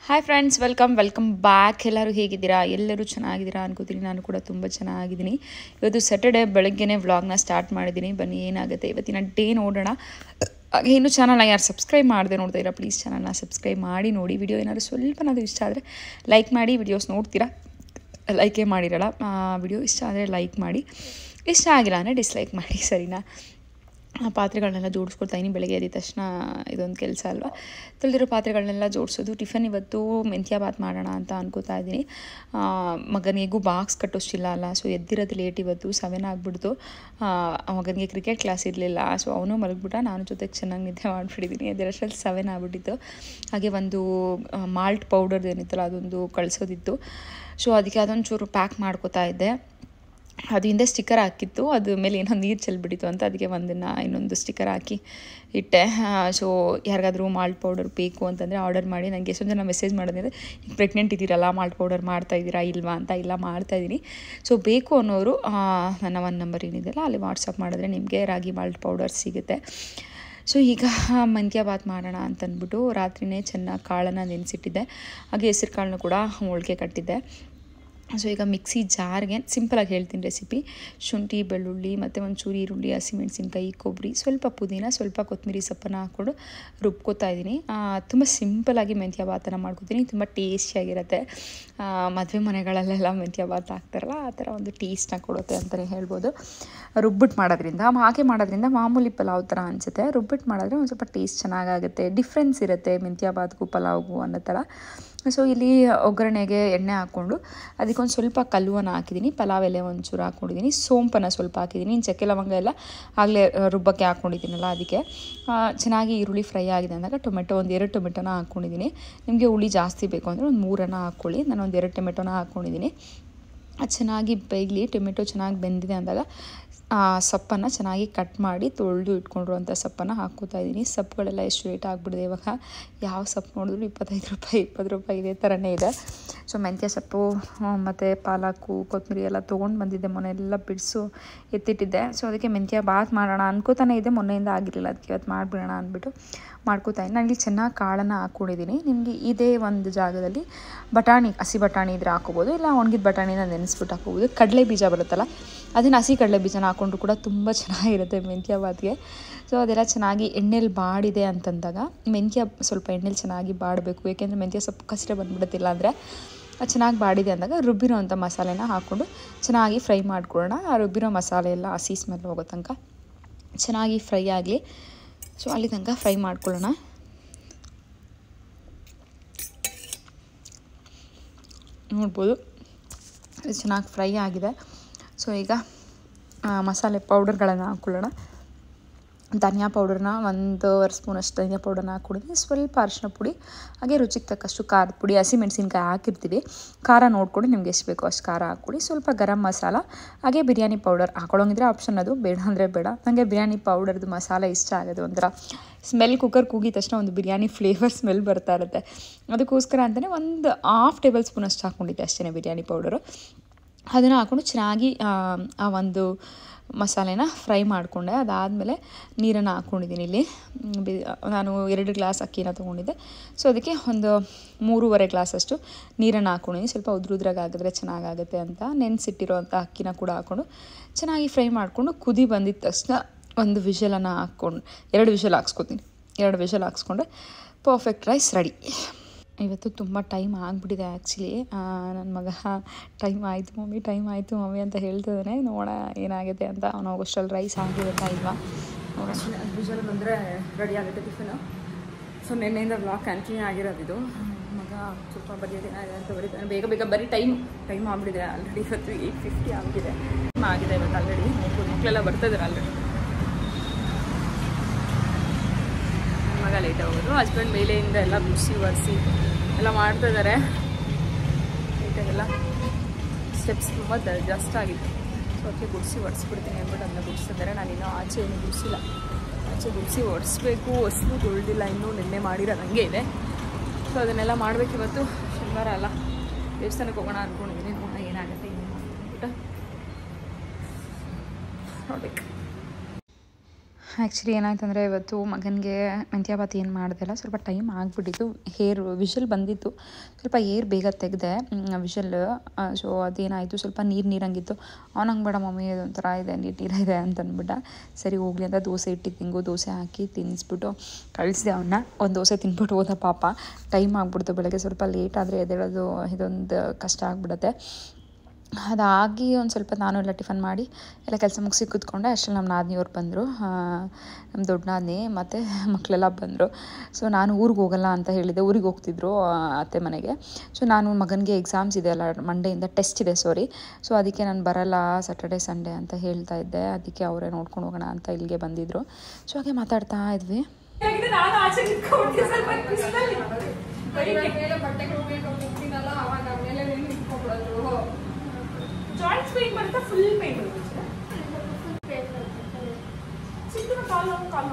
Hi friends, welcome back. ಎಲ್ಲರೂ ಹೇಗಿದ್ದೀರಾ? ಎಲ್ಲರೂ ಚೆನ್ನಾಗಿದ್ದೀರಾ ಅನ್ಕೋತೀನಿ. ನಾನು ಕೂಡ ತುಂಬ ಚೆನ್ನಾಗಿದ್ದೀನಿ. ಇವತ್ತು ಸ್ಯಾಟರ್ಡೆ ಬೆಳಗ್ಗೆನೇ ವ್ಲಾಗ್ನ ಸ್ಟಾರ್ಟ್ ಮಾಡಿದ್ದೀನಿ. ಬನ್ನಿ ಏನಾಗುತ್ತೆ ಇವತ್ತಿನ ಡೇ ನೋಡೋಣ. ಹಾಗೆ ಇನ್ನೂ ಚಾನಲ್ನ ಯಾರು ಸಬ್ಸ್ಕ್ರೈಬ್ ಮಾಡದೆ ನೋಡ್ತಾ ಇದ್ದೀರಾ, ಪ್ಲೀಸ್ ಚಾನಲ್ನ ಸಬ್ಸ್ಕ್ರೈಬ್ ಮಾಡಿ ನೋಡಿ. ವಿಡಿಯೋ ಏನಾದರೂ ಸ್ವಲ್ಪನಾದರೂ ಇಷ್ಟ ಆದರೆ ಲೈಕ್ ಮಾಡಿ. ವಿಡಿಯೋಸ್ ನೋಡ್ತೀರಾ, ಲೈಕೇ ಮಾಡಿರಲ್ಲ. ವಿಡಿಯೋ ಇಷ್ಟ ಆದರೆ ಲೈಕ್ ಮಾಡಿ, ಇಷ್ಟ ಆಗಿಲ್ಲ ಅಂದರೆ ಡಿಸ್ಲೈಕ್ ಮಾಡಿ, ಸರಿನಾ? ಪಾತ್ರೆಗಳನ್ನೆಲ್ಲ ಜೋಡಿಸ್ಕೊಳ್ತಾಯಿನಿ. ಬೆಳಗ್ಗೆ ಎದ್ದ ತಕ್ಷಣ ಇದೊಂದು ಕೆಲಸ ಅಲ್ವಾ, ತೊಳೆದಿರೋ ಪಾತ್ರೆಗಳನ್ನೆಲ್ಲ ಜೋಡಿಸೋದು. ಟಿಫನ್ ಇವತ್ತು ಮೆಂತ್ಯ ಬಾತ್ ಮಾಡೋಣ ಅಂತ ಅನ್ಕೋತಾ ಇದ್ದೀನಿ. ಮಗನಿಗೂ ಬಾಕ್ಸ್ ಕಟ್ಟೋಷ್ಟಿಲ್ಲ ಅಲ್ಲ, ಸೊ ಎದ್ದಿರೋದು ಲೇಟ್. ಇವತ್ತು 7 ಆಗಿಬಿಡ್ತು. ಮಗನಿಗೆ ಕ್ರಿಕೆಟ್ ಕ್ಲಾಸ್ ಇರಲಿಲ್ಲ, ಸೊ ಅವನು ಮಲಗಿಬಿಟ್ಟ. ನಾನು ಜೊತೆಗೆ ಚೆನ್ನಾಗಿ ನಿದ್ದೆ ಮಾಡಿಬಿಟ್ಟಿದ್ದೀನಿ. ಅದರಷ್ಟರಲ್ಲಿ 7 ಆಗಿಬಿಟ್ಟಿತ್ತು. ಹಾಗೆ ಒಂದು ಮಾಲ್ಟ್ ಪೌಡರ್ ಏನಿತ್ತಲ್ಲ ಅದೊಂದು ಕಳಿಸೋದಿತ್ತು. ಸೊ ಅದಕ್ಕೆ ಅದೊಂಚೂರು ಪ್ಯಾಕ್ ಮಾಡ್ಕೋತಾ ಇದ್ದೆ. ಅದು ಹಿಂದೆ ಸ್ಟಿಕ್ಕರ್ ಹಾಕಿತ್ತು, ಅದ್ರ ಮೇಲೆ ಏನೋ ನೀರು ಚೆಲ್ಬಿಟ್ಟಿತ್ತು ಅಂತ ಅದಕ್ಕೆ ಇನ್ನೊಂದು ಸ್ಟಿಕ್ಕರ್ ಹಾಕಿ ಇಟ್ಟೆ. ಸೊ ಯಾರಿಗಾದರೂ ಮಾಲ್ಟ್ ಪೌಡರ್ ಬೇಕು ಅಂತಂದರೆ ಆರ್ಡರ್ ಮಾಡಿ. ನನಗೆ ಎಷ್ಟೊಂದು ಜನ ಮೆಸೇಜ್ ಮಾಡೋದಂದರೆ, ಈಗ ಪ್ರೆಗ್ನೆಂಟ್ ಇದ್ದೀರಲ್ಲ, ಮಾಲ್ಟ್ ಪೌಡರ್ ಮಾಡ್ತಾಯಿದ್ದೀರಾ ಇಲ್ವಾ ಅಂತ. ಇಲ್ಲ, ಮಾಡ್ತಾಯಿದ್ದೀನಿ. ಸೊ ಬೇಕು ಅನ್ನೋರು ನನ್ನ ಒಂದು ನಂಬರ್ ಏನಿದೆಯಲ್ಲ ಅಲ್ಲಿ ವಾಟ್ಸಪ್ ಮಾಡಿದ್ರೆ ನಿಮಗೆ ರಾಗಿ ಮಾಲ್ಟ್ ಪೌಡರ್ ಸಿಗುತ್ತೆ. ಸೊ ಈಗ ಮೆಂತ್ಯ ಬಾತ್ ಮಾಡೋಣ ಅಂತಂದ್ಬಿಟ್ಟು ರಾತ್ರಿಯೇ ಚೆನ್ನಾಗಿ ಕಾಳನ್ನು ನೆನೆಸಿಟ್ಟಿದ್ದೆ. ಹಾಗೆ ಹೆಸರು ಕಾಳನ್ನು ಕೂಡ ಮೊಳಕೆ ಕಟ್ಟಿದ್ದೆ. ಸೊ ಈಗ ಮಿಕ್ಸಿ ಜಾರ್ಗೆ ಸಿಂಪಲಾಗಿ ಹೇಳ್ತೀನಿ ರೆಸಿಪಿ. ಶುಂಠಿ, ಬೆಳ್ಳುಳ್ಳಿ ಮತ್ತು ಒಂಚೂರು ಈರುಳ್ಳಿ, ಹಸಿಮೆಣಸಿನ್ಕಾಯಿ, ಕೊಬ್ಬರಿ, ಸ್ವಲ್ಪ ಪುದೀನ, ಸ್ವಲ್ಪ ಕೊತ್ತಂಬರಿ ಸೊಪ್ಪನ್ನು ಹಾಕ್ಕೊಂಡು ರುಬ್ಕೋತಾ ಇದ್ದೀನಿ. ತುಂಬ ಸಿಂಪಲಾಗಿ ಮೆಂತ್ಯ ಬಾತನ್ನು ಮಾಡ್ಕೊತೀನಿ. ತುಂಬ ಟೇಸ್ಟಿಯಾಗಿರುತ್ತೆ. ಮದುವೆ ಮನೆಗಳಲ್ಲೆಲ್ಲ ಮೆಂತ್ಯ ಬಾತ್ ಹಾಕ್ತಾರಲ್ಲ, ಆ ಥರ ಒಂದು ಟೇಸ್ಟನ್ನ ಕೊಡುತ್ತೆ ಅಂತಲೇ ಹೇಳ್ಬೋದು. ರುಬ್ಬಿಟ್ಟು ಮಾಡೋದ್ರಿಂದ, ಹಾಗೆ ಮಾಡೋದ್ರಿಂದ ಮಾಮೂಲಿ ಪಲಾವ್ ಥರ ಅನಿಸುತ್ತೆ. ರುಬ್ಬಿಟ್ಟು ಮಾಡಿದ್ರೆ ಒಂದು ಸ್ವಲ್ಪ ಟೇಸ್ಟ್ ಚೆನ್ನಾಗಾಗುತ್ತೆ. ಡಿಫ್ರೆನ್ಸ್ ಇರುತ್ತೆ ಮೆಂತ್ಯ ಬಾತ್ಗೂ ಪಲಾವ್ಗೂ ಅನ್ನೋ ಥರ. ಸೊ ಇಲ್ಲಿ ಒಗ್ಗರಣೆಗೆ ಎಣ್ಣೆ ಹಾಕ್ಕೊಂಡು ಅದಕ್ಕೊಂದು ಸ್ವಲ್ಪ ಕಲ್ಲುವನ್ನು ಹಾಕಿದ್ದೀನಿ. ಪಲಾವ್ ಎಲೆ ಒಂಚೂರು ಹಾಕ್ಕೊಂಡಿದ್ದೀನಿ. ಸೋಂಪನ್ನು ಸ್ವಲ್ಪ ಹಾಕಿದ್ದೀನಿ. ಇನ್ನು ಚಕ್ಕೆ ಲವಂಗ ಎಲ್ಲ ಆಗಲೇ ರುಬ್ಬಕ್ಕೆ ಹಾಕ್ಕೊಂಡಿದ್ದೀನಲ್ಲ, ಅದಕ್ಕೆ ಚೆನ್ನಾಗಿ ಈರುಳ್ಳಿ ಫ್ರೈ ಆಗಿದೆ ಅಂದಾಗ ಒಂದು 2 ಟೊಮೆಟೊನ ಹಾಕ್ಕೊಂಡಿದ್ದೀನಿ. ನಿಮಗೆ ಹುಳಿ ಜಾಸ್ತಿ ಬೇಕು ಅಂದರೆ ಒಂದು 3 ಹಾಕ್ಕೊಳ್ಳಿ. ನಾನು ಒಂದು 2 ಟೊಮೆಟೊನ ಹಾಕ್ಕೊಂಡಿದ್ದೀನಿ. ಅದು ಚೆನ್ನಾಗಿ ಬೇಯಲಿ. ಟೊಮೆಟೊ ಚೆನ್ನಾಗಿ ಬೆಂದಿದೆ ಅಂದಾಗ ಸೊಪ್ಪನ್ನು ಚೆನ್ನಾಗಿ ಕಟ್ ಮಾಡಿ ತೊಳೆದು ಇಟ್ಕೊಂಡಿರುವಂಥ ಸೊಪ್ಪನ್ನು ಹಾಕ್ಕೋತಾ ಇದ್ದೀನಿ. ಸೊಪ್ಪುಗಳೆಲ್ಲ ಎಷ್ಟು ರೇಟ್ ಆಗಿಬಿಡಿದೆ ಇವಾಗ. ಯಾವ ಸೊಪ್ಪು ನೋಡಿದ್ರು 25 ರೂಪಾಯಿ 20 ರೂಪಾಯಿ ಇದೇ ಥರನೇ ಇದೆ. ಸೊ ಮೆಂತ್ಯ ಸೊಪ್ಪು ಮತ್ತು ಪಾಲಕ್ಕು, ಕೊತ್ತಂಬರಿ ಎಲ್ಲ ತೊಗೊಂಡು ಬಂದಿದ್ದೆ. ಮೊನ್ನೆಲ್ಲ ಬಿಡಿಸು ಎತ್ತಿಟ್ಟಿದ್ದೆ. ಸೊ ಅದಕ್ಕೆ ಮೆಂತ್ಯ ಬಾತ್ ಮಾಡೋಣ ಅನ್ಕೋತಾನೆ ಇದೆ. ಮೊನ್ನೆಯಿಂದ ಆಗಿರಲಿಲ್ಲ, ಅದಕ್ಕೆ ಇವತ್ತು ಮಾಡಿಬಿಡೋಣ ಅಂದ್ಬಿಟ್ಟು ಮಾಡ್ಕೋತಾ ಇದ್ದೀನಿ. ನನಗೆ ಚೆನ್ನಾಗಿ ಕಾಳನ್ನು ಹಾಕ್ಕೊಂಡಿದ್ದೀನಿ. ನಿಮಗೆ ಇದೇ ಒಂದು ಜಾಗದಲ್ಲಿ ಹಸಿ ಬಟಾಣಿ ಇದ್ರೆ ಹಾಕೋಬೋದು, ಇಲ್ಲ ಒಣಗಿದ ಬಟಾಣಿನ ನೆನೆಸ್ಬಿಟ್ಟು ಹಾಕೋಬೋದು. ಕಡಲೆ ಬೀಜ ಬರುತ್ತಲ್ಲ, ಅದನ್ನು ಹಸಿ ಕಡಲೆ ಬೀಜನ ಹಾಕ್ಕೊಂಡ್ರು ಕೂಡ ತುಂಬ ಚೆನ್ನಾಗಿರುತ್ತೆ ಮೆಂತ್ಯ ಬಾತ್ಗೆ. ಸೊ ಅದೆಲ್ಲ ಚೆನ್ನಾಗಿ ಎಣ್ಣೆಲಿ ಬಾಡಿದೆ ಅಂತಂದಾಗ ಮೆಂತ್ಯ ಸ್ವಲ್ಪ ಎಣ್ಣೆಲಿ ಚೆನ್ನಾಗಿ ಬಾಡಬೇಕು. ಏಕೆಂದರೆ ಮೆಂತ್ಯ ಸೊಪ್ಪು ಕಸರೆ ಬಂದುಬಿಡುತ್ತಿಲ್ಲ ಅಂದರೆ. ಅದು ಚೆನ್ನಾಗಿ ಬಾಡಿದೆ ಅಂದಾಗ ರುಬ್ಬಿರೋ ಅಂಥ ಮಸಾಲೆನ ಹಾಕ್ಕೊಂಡು ಚೆನ್ನಾಗಿ ಫ್ರೈ ಮಾಡ್ಕೊಳ್ಳೋಣ. ಆ ರುಬ್ಬಿರೋ ಮಸಾಲೆ ಎಲ್ಲ ಹಸಿ ಸ್ಮೆಲ್ ಹೋಗೋ ತನಕ ಚೆನ್ನಾಗಿ ಫ್ರೈ ಆಗಲಿ. ಸೊ ಅಲ್ಲಿ ತನಕ ಫ್ರೈ ಮಾಡ್ಕೊಳ್ಳೋಣ. ನೋಡ್ಬೋದು ಇದು ಚೆನ್ನಾಗಿ ಫ್ರೈ ಆಗಿದೆ. ಸೊ ಈಗ ಮಸಾಲೆ ಪೌಡರ್ಗಳನ್ನು ಹಾಕ್ಕೊಳ್ಳೋಣ. ಧನಿಯಾ ಪೌಡರ್ನ 1 ಸ್ಪೂನಷ್ಟು ಧನಿಯಾ ಪೌಡರ್ನ ಹಾಕ್ಕೊಂಡಿದ್ದೀನಿ. ಸ್ವಲ್ಪ ಅರಿಶಿನ ಪುಡಿ, ಹಾಗೆ ರುಚಿಗೆ ತಕ್ಕಷ್ಟು ಖಾರದ ಪುಡಿ, ಹಸಿಮೆಣಸಿನ್ಕಾಯಿ ಹಾಕಿರ್ತೀವಿ. ಖಾರ ನೋಡ್ಕೊಂಡು ನಿಮ್ಗೆ ಎಷ್ಟು ಬೇಕೋ ಅಷ್ಟು ಖಾರ ಹಾಕ್ಕೊಳ್ಳಿ. ಸ್ವಲ್ಪ ಗರಂ ಮಸಾಲ, ಹಾಗೆ ಬಿರಿಯಾನಿ ಪೌಡರ್ ಹಾಕೊಳ್ಳೋಂಗಿದ್ರೆ ಆಪ್ಷನ್, ಅದು ಬೇಡ ಅಂದರೆ ಬೇಡ. ನನಗೆ ಬಿರಿಯಾನಿ ಪೌಡರ್ದು ಮಸಾಲೆ ಇಷ್ಟ ಆಗೋದು. ಒಂಥರ ಸ್ಮೆಲ್, ಕುಕ್ಕರ್ ಕೂಗಿದ ತಕ್ಷಣ ಒಂದು ಬಿರಿಯಾನಿ ಫ್ಲೇವರ್ ಸ್ಮೆಲ್ ಬರ್ತಾ ಇರುತ್ತೆ. ಅದಕ್ಕೋಸ್ಕರ ಅಂತಲೇ ಒಂದು 1/2 ಟೇಬಲ್ ಸ್ಪೂನ್ ಅಷ್ಟು ಹಾಕ್ಕೊಂಡಿದ್ದೆ ಅಷ್ಟೇ ಬಿರಿಯಾನಿ ಪೌಡರು. ಅದನ್ನು ಹಾಕ್ಕೊಂಡು ಚೆನ್ನಾಗಿ ಆ ಒಂದು ಮಸಾಲೆನ ಫ್ರೈ ಮಾಡಿಕೊಂಡೆ. ಅದಾದಮೇಲೆ ನೀರನ್ನು ಹಾಕ್ಕೊಂಡಿದ್ದೀನಿ. ಇಲ್ಲಿ ನಾನು 2 ಗ್ಲಾಸ್ ಅಕ್ಕಿನ ತೊಗೊಂಡಿದ್ದೆ. ಸೊ ಅದಕ್ಕೆ ಒಂದು 3.5 ಗ್ಲಾಸಷ್ಟು ನೀರನ್ನು ಹಾಕ್ಕೊಂಡಿದ್ದೀನಿ. ಸ್ವಲ್ಪ ಉದ್ರಾಗಿ ಆಗಿದ್ರೆ ಚೆನ್ನಾಗಾಗುತ್ತೆ ಅಂತ ನೆನೆಸಿಟ್ಟಿರೋವಂಥ ಅಕ್ಕಿನ ಕೂಡ ಹಾಕ್ಕೊಂಡು ಚೆನ್ನಾಗಿ ಫ್ರೈ ಮಾಡಿಕೊಂಡು ಕುದಿ ಬಂದಿದ್ದ ತಕ್ಷಣ 1 ವಿಷಲನ್ನು ಹಾಕ್ಕೊಂಡು 2 ವಿಷಲ್ ಹಾಕ್ಸ್ಕೊತೀನಿ. 2 ವಿಷಲ್ ಹಾಕ್ಸ್ಕೊಂಡ್ರೆ ಪರ್ಫೆಕ್ಟ್ ರೈಸ್ ರೆಡಿ. ಇವತ್ತು ತುಂಬ ಟೈಮ್ ಆಗಿಬಿಟ್ಟಿದೆ ಆ್ಯಕ್ಚುಲಿ. ನನ್ನ ಮಗ ಟೈಮ್ ಆಯಿತು ಮಮ್ಮಿ ಅಂತ ಹೇಳ್ತಿದ್ದಾನೆ. ನೋಡೋಣ ಏನಾಗುತ್ತೆ ಅಂತ. ಅವನು ಹೋಗೋಷ್ಟರಲ್ಲಿ ರೈಸ್ ಆಗಿರುತ್ತಾ ಇಲ್ವಾ ನೋಡೋಣ. ವಿಷಲ್ ಬಂದರೆ ರೆಡಿ ಆಗುತ್ತೆ ಟಿಫಿನು. ಸೊ ನಿನ್ನೆಯಿಂದ ವ್ಲಾಗ್ ಕಂಟಿನ್ಯೂ ಆಗಿರೋದು. ಮಗ ಸ್ವಲ್ಪ ಬರೆಯೋದೇನ ಅಂತ ಬರೀತಾನೆ. ಬೇಗ ಬರೀ ಟೈಮ್ ಆಗಿಬಿಟ್ಟಿದೆ ಆಲ್ರೆಡಿ. ಇವತ್ತು 8:50 ಆಗಿದೆ ಇವತ್ತು ಆಲ್ರೆಡಿ. ಮಕ್ಕಳೆಲ್ಲ ಬರ್ತಾಯಿದ್ದಾರೆ ಆಲ್ರೆಡಿ. ಮಗ ಲೇಟ್ ಆಗೋದು. ಹಸ್ಬೆಂಡ್ ಮೇಲೆಯಿಂದ ಎಲ್ಲ ಬಿಡಿಸಿ ಒರೆಸಿ ಎಲ್ಲ ಮಾಡ್ತಾಯಿದ್ದಾರೆ. ಲೈಟಾಗೆಲ್ಲ ಸ್ಟೆಪ್ಸ್ ತುಂಬ ಜಾಸ್ತಿ ಆಗಿತ್ತು. ಸೊ ಅದಕ್ಕೆ ಗುಡಿಸಿ ಒರೆಸ್ಬಿಡ್ತೀನಿ ಅಂದ್ಬಿಟ್ಟು ಅದನ್ನ ಗುಡಿಸಿದ್ದಾರೆ. ನಾನಿನ್ನೂ ಆಚೆ ಏನು ಗುಡಿಸಿಲ್ಲ. ಆಚೆ ಗುಡಿಸಿ ಒರೆಸ್ಬೇಕು. ಹೊಸಲು ತೊಳೆದಿಲ್ಲ ಇನ್ನೂ, ನಿನ್ನೆ ಮಾಡಿರೋದು ಹಂಗೆ ಇದೆ. ಸೊ ಅದನ್ನೆಲ್ಲ ಮಾಡಬೇಕು. ಇವತ್ತು ಶನಿವಾರ ಅಲ್ಲ, ದೇವಸ್ಥಾನಕ್ಕೆ ಹೋಗೋಣ ಅಂದ್ಕೊಂಡಿದ್ದೀನಿ. ನೋಡೋಣ ಏನಾಗುತ್ತೆ ಏನು ಅಂದ್ಬಿಟ್ಟು ನೋಡ್ಬೇಕು. ಆ್ಯಕ್ಚುಲಿ ಏನಾಯ್ತಂದರೆ ಇವತ್ತು ಮಗನಿಗೆ ಮೆಂತ್ಯಭಾತ್ ಏನು ಮಾಡ್ದೆಲ್ಲ ಸ್ವಲ್ಪ ಟೈಮ್ ಆಗಿಬಿಟ್ಟಿತ್ತು. ಹೇರ್ ವಿಷಲ್ ಬಂದಿತ್ತು, ಸ್ವಲ್ಪ ಏರ್ ಬೇಗ ತೆಗೆದೆ ವಿಷಲ್. ಸೊ ಅದೇನಾಯಿತು, ಸ್ವಲ್ಪ ನೀರಂಗಿತ್ತು. ಅವ್ನು ಬೇಡ ಮಮ್ಮಿ ಒಂಥರ ಇದೆ, ನೀರಿದೆ ಅಂತಂದ್ಬಿಟ್ಟ. ಸರಿ ಹೋಗಲಿ ಅಂತ ದೋಸೆ ಇಟ್ಟಿದ್ದು ದೋಸೆ ಹಾಕಿ ತಿನ್ನಿಸ್ಬಿಟ್ಟು ಕಳಿಸಿದೆ ಅವನ್ನ. ಒಂದು ದೋಸೆ ತಿನ್ಬಿಟ್ಟು ಹೋದ ಪಾಪ. ಟೈಮ್ ಆಗಿಬಿಡ್ತು, ಬೆಳಗ್ಗೆ ಸ್ವಲ್ಪ ಲೇಟ್ ಆದರೆ ಎದ್ದೇಳೋದು ಇದೊಂದು ಕಷ್ಟ ಆಗಿಬಿಡುತ್ತೆ. ಅದಾಗಿ ಒಂದು ಸ್ವಲ್ಪ ನಾನು ಎಲ್ಲ ಟಿಫನ್ ಮಾಡಿ ಎಲ್ಲ ಕೆಲಸ ಮುಗಿಸಿ ಕೂತ್ಕೊಂಡೆ. ಅಷ್ಟರಲ್ಲಿ ನಮ್ಮ ನಾದಿನಿಯವ್ರು ಬಂದರು, ನಮ್ಮ ದೊಡ್ಡ ನಾದಿನಿ ಮತ್ತು ಮಕ್ಕಳೆಲ್ಲ ಬಂದರು. ಸೊ ನಾನು ಊರಿಗೆ ಹೋಗಲ್ಲ ಅಂತ ಹೇಳಿದ್ದೆ, ಊರಿಗೆ ಹೋಗ್ತಿದ್ರು ಅತ್ತೆ ಮನೆಗೆ. ಸೊ ನಾನು ಮಗನಿಗೆ ಎಕ್ಸಾಮ್ಸ್ ಇದೆ ಅಲ್ಲ, ಮಂಡೆಯಿಂದ ಟೆಸ್ಟ್ ಇದೆ ಸೊ ಅದಕ್ಕೆ ನಾನು ಬರಲ್ಲ ಸ್ಯಾಟರ್ಡೆ ಸಂಡೇ ಅಂತ ಹೇಳ್ತಾ ಇದ್ದೆ. ಅದಕ್ಕೆ ಅವರೇ ನೋಡ್ಕೊಂಡು ಹೋಗೋಣ ಅಂತ ಇಲ್ಲಿಗೆ ಬಂದಿದ್ದರು. ಸೊ ಹಾಗೆ ಮಾತಾಡ್ತಾ ಇದ್ವಿ. ಜಾಯಿಂಟ್ಸ್ ಪೇನ್ ಬರುತ್ತೆ, ಫುಲ್ ಪೇನ್ ಬರುತ್ತೆ. ಚಿಕ್ಕ ಕಾಲು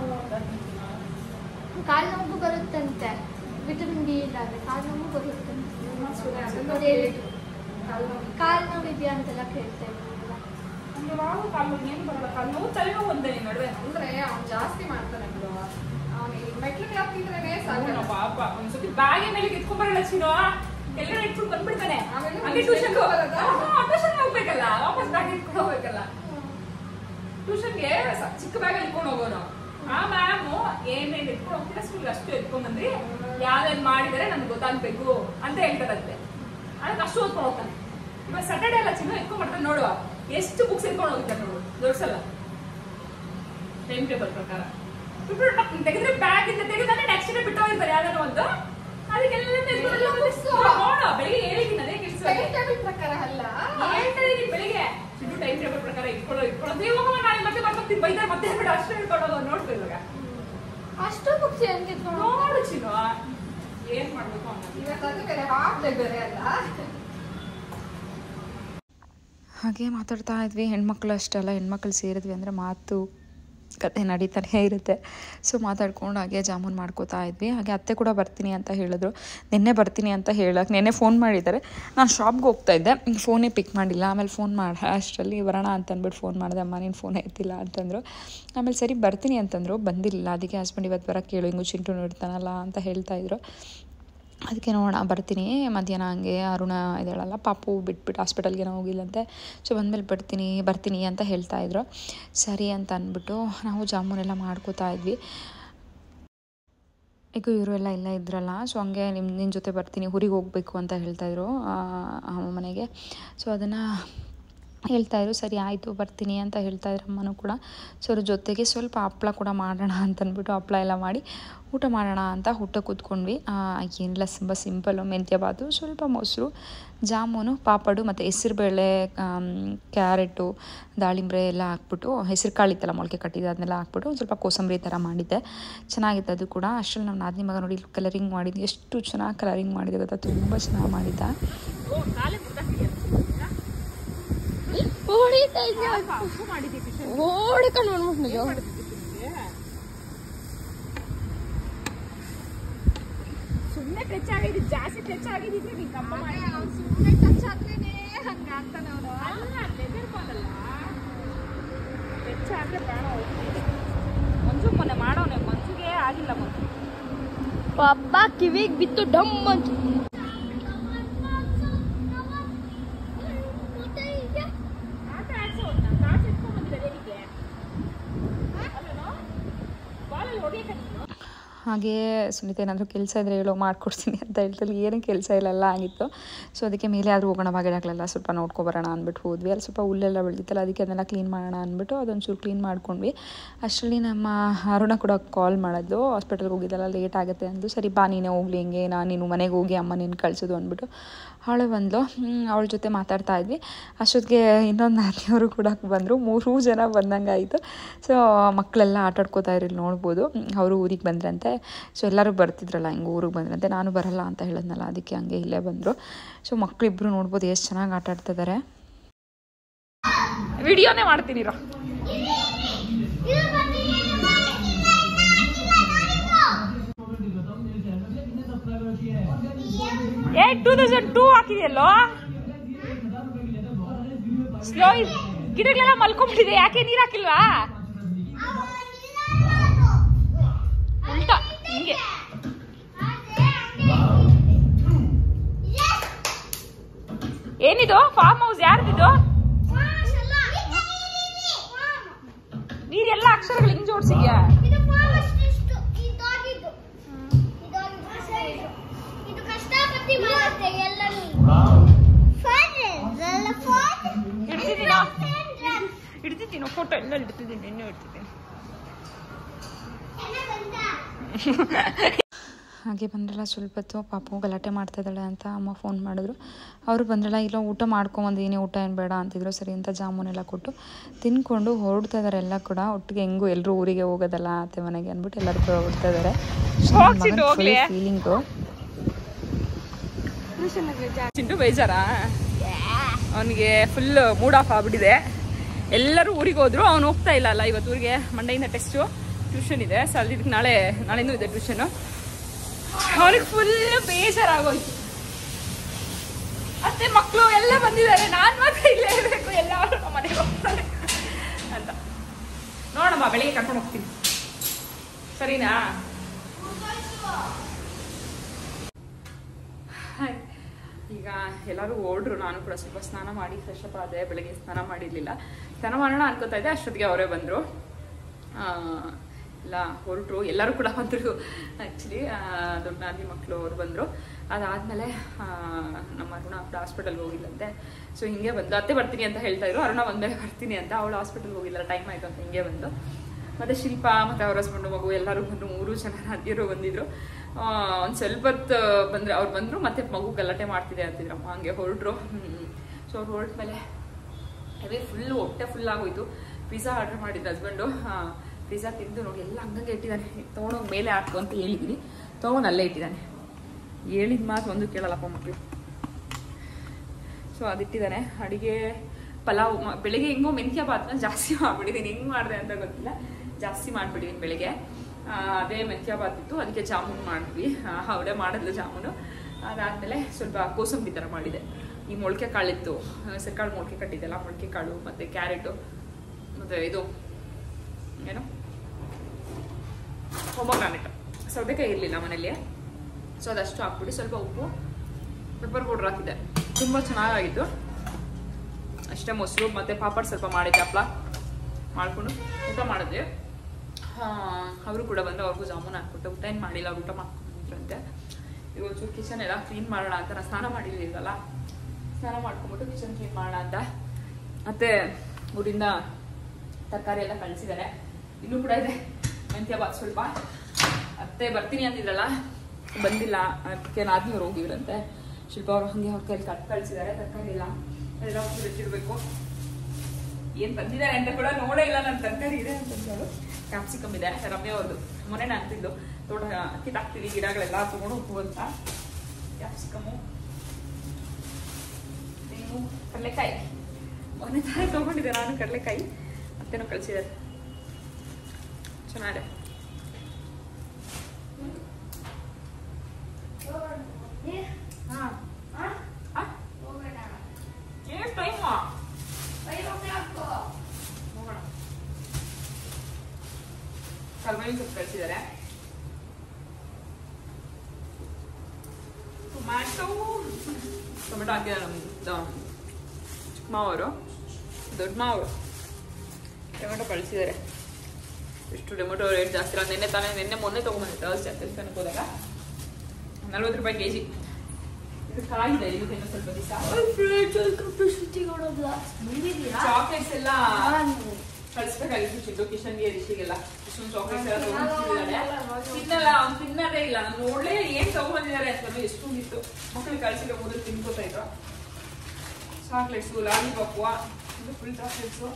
ನೋವು ಬರುತ್ತಂತೆ, ವಿಟಮಿನ್ ಡಿ ಇಲ್ಲಾಂದ್ರೆ ಕಾಲು ನೋವು ಬರುತ್ತಂತೆ. ಕಾಲು ನೋವು ಇದೆಯಾ ಅಂತೆಲ್ಲ ಕೇಳ್ತಾ ಇದ್ದೀನಲ್ಲ. ನಮ್ಗೆ ಯಾವ ಕಾಲು ನೋವು ಏನು ಬರಲ್ಲ, ಕಾಲು ನೋವು ತಲೆನೋವು ಒಂದೇ ನಡುವೆ. ಅಂದ್ರೆ ಅವ್ನು ಜಾಸ್ತಿ ಮಾಡ್ತಾನೆ ಬಿಡು, ಅವನಿಗೆ ಮೆಟ್ಲಿಗೆ ಹಾಕಿದ್ರೇನೆ ಸಾಕು. ಪಾಪ ಒಂದ್ಸತಿ ಬ್ಯಾಗ್ ಮೇಲೆ ಎತ್ಕೊಂಡ್ಬರಲ್ಲ ಚಿನ್ನೋ, ಎಲ್ಲರೂ ಇಟ್ಕೊಂಡು ಬಂದ್ಬಿಡ್ತಾನೆ. ಟ್ಯೂಷನ್ ಹೋಗ್ಬೇಕಲ್ಲ, ವಾಪಸ್ ಬ್ಯಾಗ್ ಇಟ್ಕೊಂಡು ಹೋಗ್ಬೇಕಲ್ಲ. ಟ್ಯೂಷನ್ಗೆ ಚಿಕ್ಕ ಬ್ಯಾಗ್ ಇಟ್ಕೊಂಡು ಹೋಗೋನು. ಆ ಮ್ಯಾಮ್ ಏನೇನು ಎತ್ಕೊಂಡು ಹೋಗ್ತೀರಾ ಸ್ಕೂಲ್ಗೆ ಅಷ್ಟು ಎತ್ಕೊಂಡ್ ಬಂದ್ರಿ, ಯಾವ್ದೇನ್ ಮಾಡಿದರೆ ನನ್ಗೆ ಗೊತ್ತಾಗ್ಬೇಕು ಅಂತ ಹೇಳ್ತಾರಂತೆ. ಅದಕ್ಕೆ ಅಷ್ಟು ಓದ್ಕೊಂಡು ಹೋಗ್ತಾನೆ. ಇವಾಗ ಸ್ಯಾಟರ್ಡೆ ಎಲ್ಲ ಚಿನ್ನ ಎತ್ಕೊಂಡ್ ಬರ್ತಾನೆ ನೋಡುವ, ಎಷ್ಟು ಬುಕ್ಸ್ ಎತ್ಕೊಂಡು ಹೋಗ್ತಾರೆ ನೋಡು, ದೊಡ್ಸಲ್ಲ. ಟೈಮ್ ಟೇಬಲ್ ಪ್ರಕಾರ ತೆಗೆದ್ರೆ ಬ್ಯಾಗ್ ಇಂದ ತೆಗೆದ್ರೆ ನೆಕ್ಸ್ಟ್ ಡೇ ಬಿಟ್ಟು ಹೋಗಿರ್ತಾರೆ ಯಾವ್ದಾರು ಒಂದು. ಅದಕ್ಕೆಲ್ಲ ನೋಡ ಬೆಳಿಗ್ಗೆ ಹೇಳಿದ್ದೀನಿ, ಅದೇ ಕೆಲಸ. ಟೈಮ್ ಪ್ರಕಾರ ಅಲ್ಲ, ಹೇಳ್ತಾ ಇದೀನಿ ಬೆಳಿಗ್ಗೆ ಟೈಮ್ ಟೇಬಲ್ ಪ್ರಕಾರ ಇಟ್ಕೊಳ್ಳೋದು. ಇವಾಗ ನಾನು ಮತ್ತೆ ಬರ್ತೀನಿ ಬೈತಾರೆ, ಮತ್ತೆ ಬಿಡ ಅಷ್ಟು ಹೇಳ್ಕೊಡೋದು. ನೋಡ್ತು ಇವಾಗ ಅಷ್ಟು ಬುಕ್ಸ್ ಹೆಂಗೆ ನೋಡು ಚಿನ್ನು, ಏನ್ ಮಾಡ್ಬೇಕು ಬೇರೆ ಅಲ್ಲ. ಹಾಗೆ ಮಾತಾಡ್ತಾ ಇದ್ವಿ. ಹೆಣ್ಮಕ್ಳು ಅಷ್ಟೆಲ್ಲ, ಹೆಣ್ಮಕ್ಳು ಸೇರಿದ್ವಿ ಅಂದರೆ ಮಾತು ಕತೆ ನಡೀತಾನೆ ಇರುತ್ತೆ. ಸೊ ಮಾತಾಡ್ಕೊಂಡು ಹಾಗೆ ಜಾಮೂನ್ ಮಾಡ್ಕೋತಾ ಇದ್ವಿ. ಹಾಗೆ ಅತ್ತೆ ಕೂಡ ಬರ್ತೀನಿ ಅಂತ ಹೇಳಿದ್ರು. ನಿನ್ನೆ ಬರ್ತೀನಿ ಅಂತ ಹೇಳಕ್ಕೆ ನೆನ್ನೆ ಫೋನ್ ಮಾಡಿದ್ದಾರೆ. ನಾನು ಶಾಪ್ಗೆ ಹೋಗ್ತಾ ಇದ್ದೆ, ಫೋನೇ ಪಿಕ್ ಮಾಡಿಲ್ಲ. ಆಮೇಲೆ ಫೋನ್ ಮಾಡಿ ಅಷ್ಟರಲ್ಲಿ ಬರೋಣ ಅಂತಂದ್ಬಿಟ್ಟು ಫೋನ್ ಮಾಡಿದೆ. ಅಮ್ಮ ನೀನು ಫೋನ್ ಎತ್ತಿಲ್ಲ ಅಂತಂದರು. ಆಮೇಲೆ ಸರಿ ಬರ್ತೀನಿ ಅಂತಂದರು, ಬಂದಿಲ್ಲ. ಅದಕ್ಕೆ ಹಸ್ಬೆಂಡ್ ಇವತ್ತು ಬರೋಕ್ಕೆ ಕೇಳು, ಹಿಂಗೂ ಚಿಂಟು ಇರ್ತಾನಲ್ಲ ಅಂತ ಹೇಳ್ತಾಯಿದ್ರು. ಅದಕ್ಕೆ ನೋಡೋಣ ಬರ್ತೀನಿ ಮಧ್ಯಾಹ್ನ. ಹಂಗೆ ಅರುಣ ಇದ್ದಾಳಲ್ಲ, ಪಾಪು ಬಿಟ್ಬಿಟ್ಟು ಹಾಸ್ಪಿಟಲ್ಗೆ ನಾವು ಹೋಗಿಲ್ಲಂತೆ. ಸೊ ಬಂದಮೇಲೆ ಬರ್ತೀನಿ ಅಂತ ಹೇಳ್ತಾಯಿದ್ರು. ಸರಿ ಅಂತ ಅಂದ್ಬಿಟ್ಟು ನಾವು ಜಾಮೂನೆಲ್ಲ ಮಾಡ್ಕೋತಾ ಇದ್ವಿ. ಈಗ ಇವರು ಎಲ್ಲ ಇದ್ರಲ್ಲ, ಸೊ ಹಂಗೆ ನಿನ್ನ ಜೊತೆ ಬರ್ತೀನಿ, ಊರಿಗೆ ಹೋಗಬೇಕು ಅಂತ ಹೇಳ್ತಾಯಿದ್ರು ಮನೆಗೆ. ಸೊ ಅದನ್ನು ಹೇಳ್ತಾಯಿದ್ರು. ಸರಿ ಆಯಿತು ಬರ್ತೀನಿ ಅಂತ ಹೇಳ್ತಾಯಿದ್ರು ಅಮ್ಮನೂ ಕೂಡ. ಸೊ ಅವ್ರ ಜೊತೆಗೆ ಸ್ವಲ್ಪ ಹಪ್ಳ ಕೂಡ ಮಾಡೋಣ ಅಂತಂದ್ಬಿಟ್ಟು ಹಪ್ಳ ಎಲ್ಲ ಮಾಡಿ ಊಟ ಮಾಡೋಣ ಅಂತ ಊಟ ಕೂತ್ಕೊಂಡ್ವಿ. ಏನಿಲ್ಲ, ತುಂಬ ಸಿಂಪಲ್ಲು, ಮೆಂತ್ಯಭಾತು, ಸ್ವಲ್ಪ ಮೊಸರು, ಜಾಮೂನು, ಪಾಪಡು ಮತ್ತು ಹೆಸರುಬೇಳೆ, ಕ್ಯಾರೆಟು, ದಾಳಿಂಬೆ ಎಲ್ಲ ಹಾಕ್ಬಿಟ್ಟು, ಹೆಸರು ಕಾಳಿತ್ತಲ್ಲ ಮೊಳಕೆ ಕಟ್ಟಿದ್ದು, ಅದನ್ನೆಲ್ಲ ಹಾಕ್ಬಿಟ್ಟು ಒಂದು ಸ್ವಲ್ಪ ಕೋಸಂಬರಿ ಥರ ಮಾಡಿದ್ದೆ. ಚೆನ್ನಾಗಿತ್ತು ಅದು ಕೂಡ. ಅಷ್ಟರಲ್ಲಿ ನಮ್ಮ ನಾದಿನಿ ಮಗ ನೋಡಿ ಕಲರಿಂಗ್ ಮಾಡಿದ್ದು, ಎಷ್ಟು ಚೆನ್ನಾಗಿ ಕಲರಿಂಗ್ ಮಾಡಿದೆ ಗೊತ್ತಾ, ತುಂಬ ಚೆನ್ನಾಗಿ ಮಾಡಿದ್ದ. ಸುಮ್ಮನೆ ಟಚ್ ಆಗಿದ್ದು, ಜಾಸ್ತಿ ಟಚ್ ಆಗಿದ್ದಿದ್ರೆ ನೀನು ಕಮ್ಮ ಮಾಡಿ. ಸುಮ್ಮನೆ ಟಚ್ ಆದ್ರೇನೆ ಹಂಗ ಅಂತಾನೆ ಅವನು. ಅಲ್ಲ ಬೆದರ್ಬೋದಲ್ಲ, ಟಚ್ ಆದ್ರೆ ಬೇಡ. ಮಂಜು ಮೊನ್ನೆ ಮಾಡೋನೆ, ಮಂಜುಗೆ ಆಗಿಲ್ಲ. ಮಂಜು ಪಾಪ ಕಿವಿಗೆ ಬಿತ್ತು ಡಮ್ ಅಂತ. ಆಟ ಆಡ್ಸೋದು ನಾನು ಕಾಸು ಇಟ್ಕೊಂಡ್ ಬಂದಿದ್ದೆ ನಿನಗೆ ಅಲ್ಲನೋ, ಬಾಲಲ್ಲಿ ಹೊಡಿಯಕ್ಕೆ. ಹಾಗೇ ಸುನೀತಾ ಏನಾದರೂ ಕೆಲಸ ಇದ್ದರೆ ಹೇಳೋ ಮಾಡ್ಕೊಡ್ತೀನಿ ಅಂತ ಹೇಳ್ತಾರೆ. ಏನೂ ಕೆಲಸ ಇಲ್ಲೆಲ್ಲ ಆಗಿತ್ತು. ಸೊ ಅದಕ್ಕೆ ಮೇಲೆ ಆದರೂ ಹೋಗೋಣ, ಬಾಗಿಲಾಗಲೆಲ್ಲ ಸ್ವಲ್ಪ ನೋಡ್ಕೊಬರೋಣ ಅಂದ್ಬಿಟ್ಟು ಹೋದ್ವಿ. ಅಲ್ಲಿ ಸ್ವಲ್ಪ ಹುಲ್ಲೆಲ್ಲ ಬೆಳೆದಿತ್ತಲ್ಲ, ಅದಕ್ಕೆ ಅದನ್ನೆಲ್ಲ ಕ್ಲೀನ್ ಮಾಡೋಣ ಅಂದ್ಬಿಟ್ಟು ಅದೊಂಚೂರು ಕ್ಲೀನ್ ಮಾಡ್ಕೊಂಡ್ವಿ. ಅಷ್ಟರಲ್ಲಿ ನಮ್ಮ ಅರುಣ ಕೂಡ ಕಾಲ್ ಮಾಡಿದ್ಲು, ಹಾಸ್ಪಿಟಲ್ಗೆ ಹೋಗಿದ್ದೆಲ್ಲ ಲೇಟ್ ಆಗುತ್ತೆ ಅಂದು. ಸರಿ ಬಾ ನೀನೇ ಹೋಗ್ಲಿ, ಹಿಂಗೆ ನೀನು ಮನೆಗೆ ಹೋಗಿ ಅಮ್ಮ ನೀನು ಕಳಿಸೋದು ಅಂದ್ಬಿಟ್ಟು ಅವಳು ಬಂದಳು. ಅವಳ ಜೊತೆ ಮಾತಾಡ್ತಾ ಇದ್ವಿ. ಅಷ್ಟೊತ್ತಿಗೆ ಇನ್ನೊಂದು ನಾದಿನಿಯವರು ಕೂಡ ಬಂದರು. 3 ಜನ ಬಂದಂಗೆ ಆಯಿತು. ಸೊ ಮಕ್ಕಳೆಲ್ಲ ಆಟಾಡ್ಕೋತಾ ಇರಲಿ ನೋಡ್ಬೋದು. ಅವರು ಊರಿಗೆ ಬಂದ್ರಂತೆ. ಸೊ ಎಲ್ಲರೂ ಬರ್ತಿದ್ರಲ್ಲ, ಹಿಂಗೆ ಊರಿಗೆ ಬಂದ್ರಂತೆ. ನಾನು ಬರಲ್ಲ ಅಂತ ಹೇಳಿದ್ನಲ್ಲ, ಅದಕ್ಕೆ ಹಂಗೆ ಇಲ್ಲೇ ಬಂದರು. ಸೊ ಮಕ್ಕಳಿಬ್ಬರು ನೋಡ್ಬೋದು ಎಷ್ಟು ಚೆನ್ನಾಗಿ ಆಟ ಆಡ್ತಿದ್ದಾರೆ. ವಿಡಿಯೋನೇ ಮಾಡ್ತೀನಿ. 2002 ಹಾಕಿದೆಯಲ್ಲೋ, ಸ್ಲೋ ಗಿಡಗಳೆಲ್ಲ ಮಲ್ಕೊಂಡ್ಬಿಟ್ಟಿದೆ. ಯಾಕೆ ನೀರು ಹಾಕಿಲ್ವಾ? ಹಿಂಗೆ ಏನಿದು ಫಾರ್ಮ್ ಹೌಸ್ ಯಾರ್ದಿದು? ನೀರೆಲ್ಲ ಅಕ್ಷರಗಳು ಹಿಂಗ್ ಜೋಡ್ಸಿದ್ಯಾ? ಇಡ್ತಿದ್ದೀನೋ ಫೋಟೋ ಎಲ್ಲ ಇಡ್ತಿದ್ದೀನಿ, ಇನ್ನೂ ಇಡ್ತಿದ್ದೀನಿ. ಹಾಗೆ ಬಂದ್ರಲ್ಲ ಸ್ವಲ್ಪ ಹೊತ್ತು ಪಾಪು ಗಲಾಟೆ ಮಾಡ್ತಾ ಇದ್ದಾಳೆ ಅಂತ ಅಮ್ಮ ಫೋನ್ ಮಾಡಿದ್ರು. ಅವರು ಬಂದ್ರಲ್ಲ, ಇಲ್ಲ ಊಟ ಮಾಡ್ಕೊಂಬಂದಿದ್ದೀನಿ, ಊಟ ಏನು ಬೇಡ ಅಂತಿದ್ರು. ಸರಿ ಅಂತ ಜಾಮೂನೆಲ್ಲ ಕೊಟ್ಟು ತಿನ್ಕೊಂಡು ಹೊರಡ್ತಾ ಇದ್ದಾರೆ ಎಲ್ಲ ಕೂಡ. ಒಟ್ಟಿಗೆ ಹೆಂಗೂ ಎಲ್ಲರೂ ಊರಿಗೆ ಹೋಗೋದಲ್ಲ ಅತ್ತೆ ಮನೆಗೆ ಅಂದ್ಬಿಟ್ಟು ಎಲ್ಲರೂ ಕೂಡ ಹೊರಡ್ತಾ ಇದ್ದಾರೆ. ಫೀಲಿಂಗು ಚಿಂಟು ಬೇಜಾರಾ? ಅವನಿಗೆ ಫುಲ್ ಮೂಡ್ ಆಫ್ ಆಗ್ಬಿಟ್ಟಿದೆ. ಎಲ್ಲರೂ ಊರಿಗೆ ಹೋದ್ರು, ಅವ್ನು ಹೋಗ್ತಾ ಇಲ್ಲ ಅಲ್ಲ ಇವತ್ತು ಊರಿಗೆ. ಮಂಡೆಯಿಂದ ಟೆಸ್ಟು, ಟ್ಯೂಷನ್ ಇದೆ. ಸೊ ಅಲ್ಲಿ ನಾಳೆನೂ ಇದೆ ಟ್ಯೂಷನು. ಅವನಿಗೆ ಫುಲ್ ಬೇಜಾರಾಗೋಯ್ತು. ಅತ್ತೆ ಮಕ್ಕಳು ಎಲ್ಲ ಬಂದಿದ್ದಾರೆ, ನಾನು ಮಾತ್ರ ಇಲ್ಲೇ ಇರಬೇಕು, ಎಲ್ಲರೂ ನಮ್ಮ ಮನೆಗೆ ಹೋಗ್ತಾರೆ ಅಂತ. ನೋಡಮ್ಮ, ಬೆಳಿಗ್ಗೆ ಕರ್ಕೊಂಡು ಹೋಗ್ತೀನಿ, ಸರಿನಾ? ಈಗ ಎಲ್ಲರೂ ಓಡ್ರು. ನಾನು ಕೂಡ ಸ್ವಲ್ಪ ಸ್ನಾನ ಮಾಡಿ ಫ್ರೆಶ್ ಅಪ್ ಆದೆ. ಬೆಳಗ್ಗೆ ಸ್ನಾನ ಮಾಡಿರಲಿಲ್ಲ, ಸ್ನಾನ ಮಾಡೋಣ ಅನ್ಕೋತಾ ಇದ್ದೆ. ಅಷ್ಟೊತ್ತಿಗೆ ಅವರೇ ಬಂದರು, ಎಲ್ಲ ಹೊರಟರು. ಎಲ್ಲರೂ ಕೂಡ ಬಂದರು ಆ್ಯಕ್ಚುಲಿ. ದೊಡ್ಡ ನಾದಿ ಮಕ್ಕಳು ಅವರು ಬಂದರು. ಅದಾದಮೇಲೆ ನಮ್ಮ ಅರುಣ ಹಾಸ್ಪಿಟಲ್ಗೆ ಹೋಗಿಲ್ಲಂತೆ. ಸೊ ಹಿಂಗೆ ಬಂದು ಅತ್ತೆ ಬರ್ತೀನಿ ಅಂತ ಹೇಳ್ತಾ ಇದ್ರು. ಅರುಣ ಬಂದಮೇಲೆ ಬರ್ತೀನಿ ಅಂತ, ಅವಳು ಹಾಸ್ಪಿಟಲ್ಗೆ ಹೋಗಿಲ್ಲ, ಟೈಮ್ ಆಯಿತು ಅಂತ ಹಿಂಗೆ ಬಂದು. ಮತ್ತು ಶಿಲ್ಪ ಮತ್ತು ಅವ್ರ ಹಸ್ಬೆಂಡು ಮಗು ಎಲ್ಲರೂ ಬಂದರು. 3 ಜನ ನಾದಿಯರು ಬಂದಿದ್ರು. ಒಂದು ಸ್ವಲ್ಪ ಹೊತ್ತು ಬಂದರೆ ಅವ್ರು ಬಂದರು. ಮತ್ತೆ ಮಗು ಗಲಾಟೆ ಮಾಡ್ತಿದೆ ಅಂತಿದ್ರಮ್ಮ, ಹಂಗೆ ಹೊರಟ್ರು. ಸೊ ಅವ್ರು ಹೊರಟ್ಮೇಲೆ ಅವೇ ಹೊಟ್ಟೆ ಫುಲ್ ಆಗೋಯ್ತು. ಪಿಜ್ಜಾ ಆರ್ಡ್ರ್ ಮಾಡಿದ್ರು ಹಸ್ಬೆಂಡು. ಪಿಜ್ಜಾ ತಿಂದು ನೋಡಿ ಎಲ್ಲ ಹಂಗಂಗೆ ಇಟ್ಟಿದ್ದಾನೆ. ತೊಗೊಂಡೋಗಿ ಮೇಲೆ ಹಾಕು ಅಂತ ಹೇಳಿದ್ದೀನಿ, ತೊಗೊಂಡು ಅಲ್ಲೇ ಇಟ್ಟಿದ್ದಾನೆ. ಹೇಳಿದ ಮಾತು ಒಂದು ಕೇಳಲ್ಲಪ್ಪ ಮಕ್ಕಳು. ಸೊ ಅದಿಟ್ಟಿದ್ದಾನೆ. ಅಡುಗೆ ಪಲಾವ್ ಬೆಳಿಗ್ಗೆ ಹೆಂಗೋ ಮೆಂತ್ಯ ಬಾತ್ನ ಜಾಸ್ತಿ ಮಾಡಿಬಿಟ್ಟಿದ್ದೀನಿ. ಹೆಂಗೆ ಮಾಡಿದೆ ಅಂತ ಗೊತ್ತಿಲ್ಲ, ಜಾಸ್ತಿ ಮಾಡಿಬಿಟ್ಟಿದ್ದೀನಿ ಬೆಳಿಗ್ಗೆ. ಅದೇ ಮೆಂತ್ಯ ಬಾತ್ ಇತ್ತು, ಅದಕ್ಕೆ ಜಾಮೂನು ಮಾಡಿದ್ವಿ. ಅವಳೇ ಮಾಡಿದ್ಲು ಜಾಮೂನು. ಅದಾದಮೇಲೆ ಸ್ವಲ್ಪ ಕೋಸಂಬರಿ ಥರ ಮಾಡಿದೆ. ಈ ಮೊಳಕೆ ಕಾಳಿತ್ತು, ಹೆಸರುಕಾಳು ಮೊಳಕೆ ಕಟ್ಟಿದ್ದೆಲ್ಲ, ಮೊಳಕೆ ಕಾಳು ಮತ್ತು ಕ್ಯಾರೆಟು ಮತ್ತು ಇದು ಏನು ಪೊಮೊಗ್ರಾನೇಟ್, ಸೌತೆಕಾಯಿ ಇರಲಿಲ್ಲ ಮನೇಲಿ. ಸೊ ಅದಷ್ಟು ಹಾಕ್ಬಿಟ್ಟು ಸ್ವಲ್ಪ ಉಪ್ಪು, ಪೆಪ್ಪರ್ ಪೌಡ್ರ್ ಹಾಕಿದ್ದೆ. ತುಂಬ ಚೆನ್ನಾಗಿತ್ತು. ಅಷ್ಟೇ, ಮೊಸರು ಮತ್ತು ಪಾಪಡ್ ಸ್ವಲ್ಪ ಮಾಡಿದ್ದೆ, ಹಪ್ಪಳ ಮಾಡಿಕೊಂಡು ಊಟ ಮಾಡಿದ್ವಿ. ಅವರು ಕೂಡ ಬಂದು ಅವ್ರಿಗೂ ಜಾಮೂನು ಹಾಕ್ಬಿಟ್ಟು ಊಟ ಏನು ಮಾಡಿಲ್ಲ, ಊಟ ಮಾಡ್ಕೊಂಡ್ರಂತೆ. ಇವತ್ತು ಕಿಚನ್ ಎಲ್ಲ ಕ್ಲೀನ್ ಮಾಡೋಣ ಅಂತ. ನಾನು ಸ್ನಾನ ಮಾಡಿರಲಿಲ್ಲಲ್ಲ, ಸ್ನಾನ ಮಾಡ್ಕೊಂಬಿಟ್ಟು ಕಿಚನ್ ಕ್ಲೀನ್ ಮಾಡೋಣ ಅಂತ. ಮತ್ತು ಊರಿಂದ ತರಕಾರಿ ಎಲ್ಲ ಕಳಿಸಿದ್ದಾರೆ. ಇನ್ನೂ ಕೂಡ ಇದೆ ಮೆಂತ್ಯ ಬಾತ್ ಸ್ವಲ್ಪ. ಅತ್ತೆ ಬರ್ತೀನಿ ಅಂತಿದ್ರಲ್ಲ, ಬಂದಿಲ್ಲ. ಅದಕ್ಕೆ ನಾದಿನವ್ರು ಹೋಗಿದ್ರಂತೆ. ಶಿಲ್ಪ ಅವರು ಹಂಗೆ ಅವ್ರ ಕೈಲಿ ಕಳಿಸಿದ್ದಾರೆ ತರಕಾರಿ ಎಲ್ಲ ಬಿಟ್ಟಿರ್ಬೇಕು. ಏನು ಬಂದಿದ್ದಾರೆ ಅಂತ ಕೂಡ ನೋಡೇ ಇಲ್ಲ. ನನ್ನ ತರಕಾರಿ ಇದೆ ಅಂತಂದ್ರು. ಕ್ಯಾಪ್ಸಿಕಮ್ ಇದೆ, ರಮ್ಯ ಅವ್ರದ್ದು. ಮೊನ್ನೆ ಅಂತಿದ್ದು ತೋಟ ಕಿತ್ತಾಕ್ತೀವಿ ಗಿಡಗಳೆಲ್ಲ ತೊಗೊಂಡು ಹೋಗು ಅಂತ. ಕ್ಯಾಪ್ಸಿಕಮು, ಏನು ಕಡಲೆಕಾಯಿ ಮೊನ್ನೆ ತಾನೇ ತೊಗೊಂಡಿದ್ದೆ ನಾನು. ಕಡಲೆಕಾಯಿ ಮತ್ತೇನೋ ಕಳಿಸಿದ್ದಾರೆ, ಚೆನ್ನಾಗಿದೆ. ಕಲ್ಮಣಿ ಸೊಪ್ಪು ಕಳಿಸಿದ್ದಾರೆ. ಟೊಮೆಟೊ ಹಾಕಿದ್ದಾರೆ ನಮ್ಮ ಚಿಕ್ಕ ಮಾವರು, ದೊಡ್ಡ ಮಾವರು. ಟೊಮೆಟೊ ಕಳಿಸಿದ್ದಾರೆ. ಎಷ್ಟು ಟೊಮೆಟೊ ರೇಟ್ ಜಾಸ್ತಿ ಇಲ್ಲ. ನಿನ್ನೆ ಮೊನ್ನೆ ತೊಗೊಂಬಂದಿದ್ದೆ ತರ್ಸ್ಡೇ ಹೋದಾಗ 40 ರೂಪಾಯಿ kg. ಇದು ಕಾಗಿದೆ. ಇದು ಇನ್ನೂ ಸ್ವಲ್ಪ ದಿವಸ. ಚಾಕ್ಲೇಟ್ಸ್ ಎಲ್ಲ ಕಳಿಸ್ಬೇಕಾಗಿತ್ತು ಚಿಂಟು ಕಿಶನ್ಗೆ, ರಿಷಿಗೆಲ್ಲ. ಇಷ್ಟೊಂದು ಚಾಕ್ಲೇಟ್ಸ್ ಎಲ್ಲ ತೊಗೊಂಡಿದ್ದಾರೆ. ತಿನ್ನಲ್ಲ, ಅವ್ನು ತಿನ್ನೋದೇ ಇಲ್ಲ. ನಾನು ನೋಡ್ಲೇ ಏನ್ ತಗೊಂಡ್ಬಂದಿದ್ದಾರೆ ಅಂತ. ಎಷ್ಟೊಂದಿತ್ತು ಮಕ್ಕಳು ಕಳಿಸಿರೋ ಮೊದಲು ತಿನ್ಕೋತಾ ಇದ್ರು. ಚಾಕ್ಲೇಟ್ಸು, ಲಾಲಿಪಾಪು, ಇದು ಫುಲ್ ಚಾಕ್ಲೇಟ್ಸು.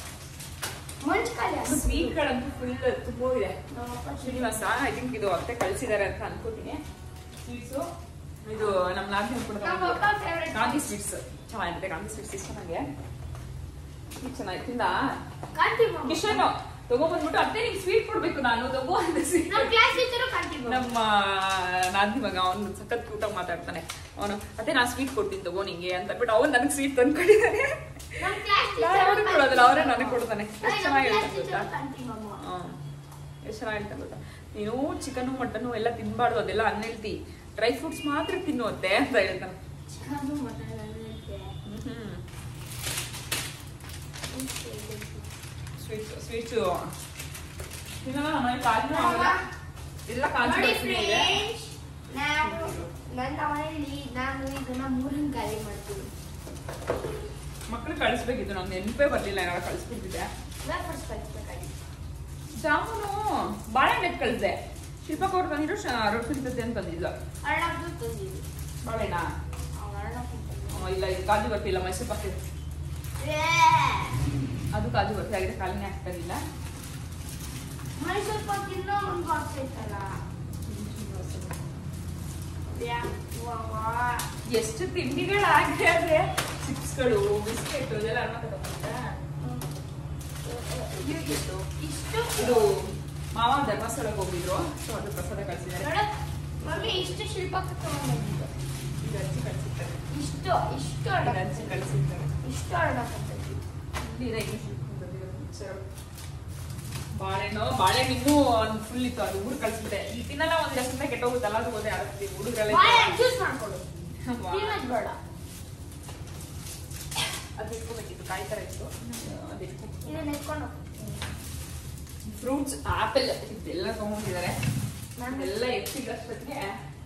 ಸ್ವೀಟ್ಗಳಂತೂ ಫುಲ್ ತುಂಬ ಇದೆ. ಶ್ರೀನಿವಾಸ ಐ ಥಿಂಕ್ ಇದು ಅತ್ತೆ ಕಳಿಸಿದ್ದಾರೆ ಅಂತ ಅನ್ಕೋತೀನಿ. ಸ್ವೀಟ್ಸು ಇದು ನಮ್ಮ ನಾಲ್ಕು ಗಾಂಧಿ ಸ್ವೀಟ್ಸ್ ಚೆನ್ನಾಗಿರುತ್ತೆ. ಗಾಂಧಿ ಸ್ವೀಟ್ಸ್ ಇಷ್ಟ ನನಗೆ. ಚೆನ್ನಾಗಿ ತಿಂದ ಕಿಶನ್ ತಗೊಂಡ್ಬಂದ್ಬಿಟ್ಟು ಅತ್ತೆ ನಿಂಗೆ ಸ್ವೀಟ್ ಕೊಡ್ಬೇಕು ನಾನು ತಗೋ ಅಂತ. ನಮ್ಮ ನಾದಿ ಮಗ ಅವನು ಸಖತ್ ಊಟ ಮಾತಾಡ್ತಾನೆ. ಅವನು ಅತ್ತೆ ನಾನು ಸ್ವೀಟ್ ಕೊಡ್ತೀನಿ ತಗೋ ನಿಂಗೆ ಅಂತ ಬಿಟ್ಟು ಅವ್ನು ನನಗೆ ಸ್ವೀಟ್ ತಂದ್ಕೊಂಡಿದ್ದಾನೆ. ಅವ್ರಿಗೆ ಕೊಡೋದಿಲ್ಲ, ಅವರೇ ನನಗೆ ಕೊಡ್ತಾನೆ. ಎಷ್ಟು ಚೆನ್ನಾಗಿರುತ್ತೆ ಗೊತ್ತಾ? ಎಷ್ಟು ಚೆನ್ನಾಗಿರುತ್ತೆ ಗೊತ್ತಾ? ನೀನು ಚಿಕನ್ ಮಟನ್ ಎಲ್ಲ ತಿನ್ಬಾರ್ದು, ಅದೆಲ್ಲ ಅನ್ಹೆಲ್ತಿ, ಡ್ರೈ ಫ್ರೂಟ್ಸ್ ಮಾತ್ರ ತಿನ್ನುತ್ತೆ ಅಂತ ಹೇಳ್ತಾನೆ. ಸ್ವೀಟ್ಸು ಎಲ್ಲ ಕಾಜು ನನ್ನ ಮನೆಯಲ್ಲಿ ನಾನು ಇದನ್ನ 3 ಖಾಲಿ ಮಾಡ್ತೀನಿ. ಮಕ್ಳು ಕಳಿಸ್ಬೇಕಿತ್ತು, ನಂಗೆ ನೆನಪೇ ಬರ್ಲಿಲ್ಲ, ಏನಾರ ಕಳಿಸ್ಬಿಡ್ತಿದ್ದೆ. ಜಾಮೂನು ಬಾಳೆಹಣ್ಣು ಕಳಿಸ್ದೆ, ಶಿಲ್ಪಕ್ಕೆ ಅವ್ರು ತಂದಿದ್ರು ರೊಟ್ಟಿ ತಿಂತತೆ ಅಂತ ತಂದಿದ್ಲು. ಬಾಳೆಹಣ್ಣ ಇಲ್ಲ, ಇದು ಕಾಜು ಬರ್ತಿ ಇಲ್ಲ, ಮೈಸೂರು ಪಾಕ್ ಅದು ಕಾಜು ಬರ್ತಿ ಆಗಿದೆ, ಕಾಲಿನೇ ಆಗ್ತಾರಿಲ್ಲ. ಮೈಸೂರು ಪಾಕ್ ಇನ್ನೂ ಒಂದು ಬಾಕ್ಸ್ ಐತಲ್ಲ, ಎಷ್ಟು ತಿಂಡಿಗಳಾಗಿದೆ ಅಂದ್ರೆ, ಚಿಪ್ಸ್ಗಳು, ಬಿಸ್ಕೆಟ್ ಇದೆಲ್ಲ ಇದು ಮಾವ ಧರ್ಮಸ್ಥಳಕ್ಕೆ ಹೋಗಿದ್ರು, ಸೊ ಅದು ಪ್ರಸಾದ ಕಳಿಸಿದ್ದಾರೆ. ಮಮ್ಮಿ ಇಷ್ಟು ಶಿಲ್ಪಕ್ಕೆ ತಗೊಂಡಿದ್ದು, ಇದು ಅಜ್ಜಿ ಕಳಿಸಿರ್ತಾರೆ, ಇಷ್ಟು ಅಜ್ಜಿ ಕಳಿಸಿರ್ತಾರೆ. ಇಷ್ಟು ಆಡಕತ್ತೈತಿ. ಬಾಳೆಹಣ್ಣು ಇನ್ನೂ ಒಂದು ಫುಲ್ ಇತ್ತು, ಅದು ಊರು ಕಳಿಸ್ಬಿಟ್ಟೆ. ಈ ತಿನ್ನಲ್ಲ ಒಂದ್ ಜಾಸ್ತಿ ಕೆಟ್ಟೋಗುತ್ತಲ್ಲ, ಅದು ಹೋದೆ ಆಡ್ತೀವಿ ಹುಡುಗರೆಲ್ಲ. ಜ್ಯೂಸ್ ಮಾಡ್ಕೊಡು, ಬೇಡ ಅದು ಇಟ್ಕೋಬೇಕಿತ್ತು, ಕಾಯಿ ತರ ಇತ್ತು, ಅದು ಇದನ್ನ ಎತ್ಕೊಂಡು ಫ್ರೂಟ್ಸ್ ಆಪಲ್ ಇದೆಲ್ಲ ತಗೊಂಡಿದ್ದಾರೆ. ಎಲ್ಲ ಎತ್ತಿದ್ದಷ್ಟೊತ್ತಿಗೆ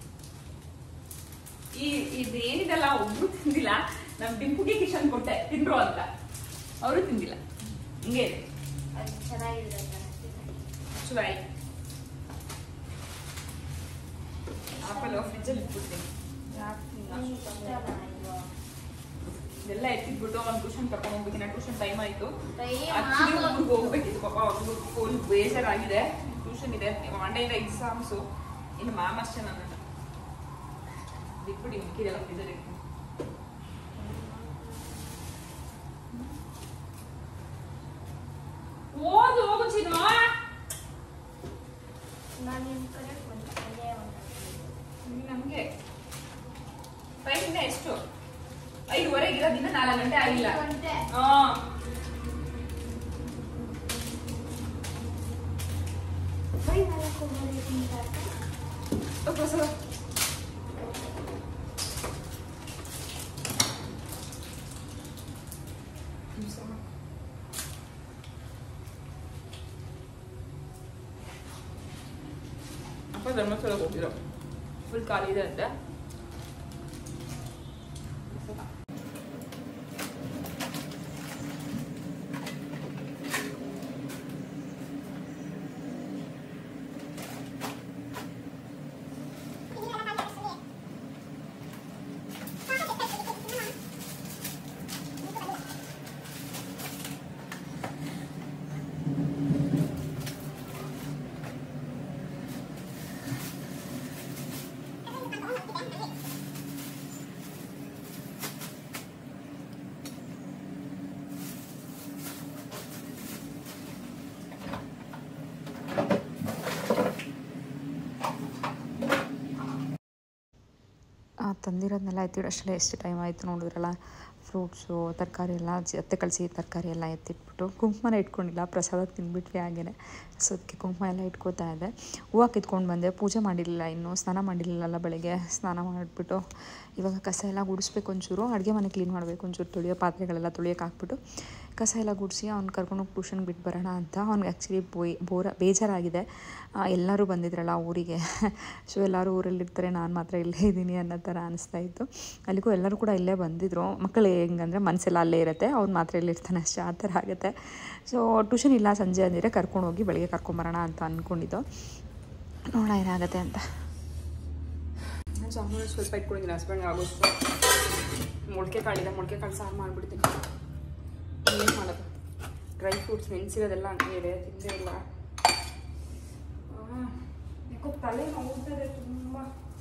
ಇದೇನಿದೆಲ್ಲ ಒಬ್ರು ತಿಂದಿಲ್ಲ. ನಮ್ ಡಿಂಪುಗೆ ಕಿಶನ್ ಕೊಟ್ಟೆ ತಿನ್ರು ಅಂತ, ಅವರು ತಿಂದಿಲ್ಲ. ಹಿಂಗೆ ಇದೆ, ಚೆನ್ನಾಗಿದೆ. ಆಪಲ್ ಫ್ರಿಜ್ಜಲ್ಲಿ ಇಟ್ಬಿಡ್ತೀನಿ. ಎಲ್ಲ ಎತ್ತಿಟ್ಬಿಟ್ಟು ಒಂದು ಟ್ಯೂಷನ್ ಕರ್ಕೊಂಡು ಹೋಗ್ಬೇಕಿನ, ಟ್ಯೂಷನ್ ಟೈಮ್ ಆಯ್ತು. ಆಕ್ಚುಲಿ ಊರಿಗೆ ಹೋಗ್ಬೇಕಿತ್ತು ಪಾಪ, ಅವ್ರಿಗೂ ಫುಲ್ ಬೇಜಾರಾಗಿದೆ. ಟ್ಯೂಷನ್ ಇದೆ, ಮಂಡೆಯಿಂದ ಎಕ್ಸಾಮ್ಸು, ಇನ್ನು ಮ್ಯಾಮ್ ಅಷ್ಟೇ. ನನ್ನ ಬಿಟ್ಬಿಟ್ಟು ಮಿಕ್ಕಿದೆಲ್ಲ ಫ್ರಿಜ್ಜಲ್ಲಿ ಇರ್ತೀನಿ. ಹೋಗು ಚಿನ್ನ, ನಮ್ಗೆ ಟೈಮ್ ಎಷ್ಟು 5:30 ಇರೋದಿನ್ನ 4 ಗಂಟೆ ಆಗಿಲ್ಲ. ಅಪ್ಪ ಧರ್ಮಸ್ಥಳಕ್ಕೆ ಹೋಗಿರೋ, ಫುಲ್ ಖಾಲಿ ಇದೆ ಅಂತೆ. ತಂದಿರೋದನ್ನೆಲ್ಲ ಎತ್ತಿಡೋಷ್ಟೇ ಎಷ್ಟು ಟೈಮ್ ಆಯಿತು ನೋಡಿದ್ರಲ್ಲ. ಫ್ರೂಟ್ಸು, ತರಕಾರಿ ಎಲ್ಲ ಎತ್ತೆ ಕಳಿಸಿ ತರಕಾರಿ ಎಲ್ಲ ಎತ್ತಿಟ್ಬಿಟ್ಟು ಕುಂಕುಮನ ಇಟ್ಕೊಂಡಿಲ್ಲ, ಪ್ರಸಾದ ತಿಂದ್ಬಿಟ್ವಿ ಹಾಗೇ. ಸೊ ಅದಕ್ಕೆ ಕುಂಕುಮ ಎಲ್ಲ ಇಟ್ಕೋತಾ ಇದ್ದೆ. ಹೂವು ಕಿತ್ಕೊಂಡು ಬಂದೆ, ಪೂಜೆ ಮಾಡಿರಲಿಲ್ಲ, ಇನ್ನೂ ಸ್ನಾನ ಮಾಡಿರಲಿಲ್ಲ. ಬೆಳಗ್ಗೆ ಸ್ನಾನ ಮಾಡಿಬಿಟ್ಟು ಇವಾಗ ಕಸ ಎಲ್ಲ ಗುಡಿಸ್ಬೇಕು, ಒಂಚೂರು ಅಡುಗೆ ಮನೆ ಕ್ಲೀನ್ ಮಾಡಬೇಕು, ಒಂಚೂರು ತೊಳೆಯೋ ಪಾತ್ರೆಗಳೆಲ್ಲ ತೊಳೆಯೋಕೆ ಹಾಕ್ಬಿಟ್ಟು ಕಸ ಎಲ್ಲ ಗುಡಿಸಿ ಅವ್ನು ಕರ್ಕೊಂಡೋಗಿ ಟ್ಯೂಷನ್ಗೆ ಬಿಟ್ಟು ಬರೋಣ ಅಂತ. ಅವ್ನಿಗೆ ಆ್ಯಕ್ಚುಲಿ ಬೇಜಾರಾಗಿದೆ. ಎಲ್ಲರೂ ಬಂದಿದ್ರಲ್ಲ ಊರಿಗೆ, ಸೊ ಎಲ್ಲರೂ ಊರಲ್ಲಿರ್ತಾರೆ, ನಾನು ಮಾತ್ರ ಇಲ್ಲೇ ಇದ್ದೀನಿ ಅನ್ನೋ ಥರ ಅನಿಸ್ತಾ ಇತ್ತು. ಅಲ್ಲಿಗೂ ಎಲ್ಲರೂ ಕೂಡ ಇಲ್ಲೇ ಬಂದಿದ್ದರು. ಮಕ್ಕಳು ಹೆಂಗಂದರೆ ಮನಸ್ಸೆಲ್ಲ ಅಲ್ಲೇ ಇರುತ್ತೆ, ಅವ್ನು ಮಾತ್ರ ಇಲ್ಲಿರ್ತಾನೆ ಅಷ್ಟೇ, ಆ ಥರ ಆಗುತ್ತೆ. ಸೊ ಟ್ಯೂಷನ್ ಇಲ್ಲ ಸಂಜೆ ಅಂದಿದ್ರೆ ಕರ್ಕೊಂಡೋಗಿ ಬೆಳಗ್ಗೆ ಕರ್ಕೊಂಬರೋಣ ಅಂತ ಅಂದ್ಕೊಂಡಿದ್ದು. ನೋಡೋಣ ಏನಾಗುತ್ತೆ ಅಂತ. ಜಾಮೂನು ಸ್ವಲ್ಪ ಇಟ್ಕೊಂಡಿದ್ದೀನಿ, ಹಸ್ಬೆಂಡ್ಗೆ ಆಗೋಷ್ಟು. ಮೊಳಕೆ ಕಾಳಿದೆ, ಮೊಳಕೆ ಕಾಳು ಸಾರು ಮಾಡಿಬಿಡ್ತೀನಿ. ಏನು ಮಾಡೋದು, ಡ್ರೈ ಫ್ರೂಟ್ಸ್ ನೆನೆಸಿರೋದೆಲ್ಲ ಹಂಗೆ ಇದೆ, ತಿಂದೇ ಇಲ್ಲ. ಯಾಕೋ ತಲೆ ನೋಡ್ತದೆ ತುಂಬ.